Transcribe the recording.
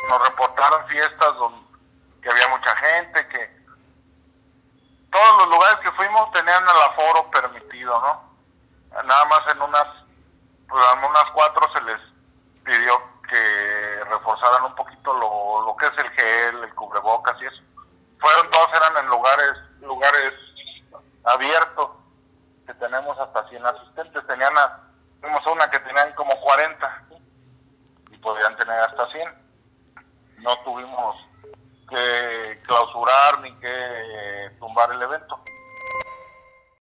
nos reportaron fiestas que había mucha gente, que todos los lugares que fuimos tenían el aforo permitido, ¿no? Nada más en unas 4 se les pidió que reforzaran un poquito lo que es el gel, el cubrebocas y eso. Todos eran en lugares abiertos, que tenemos hasta 100 asistentes. Tuvimos una que tenían como 40 y podían tener hasta 100. No tuvimos que clausurar ni que tumbar el evento.